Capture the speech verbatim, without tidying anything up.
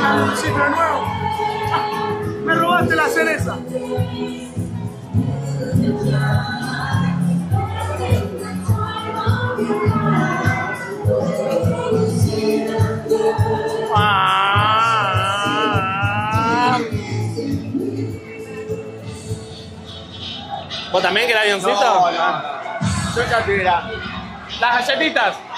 un ciclo nuevo. Me robaste la cereza. Ah. ¿Vos también querés avioncito? No, no. Soy catedral. Las galletitas.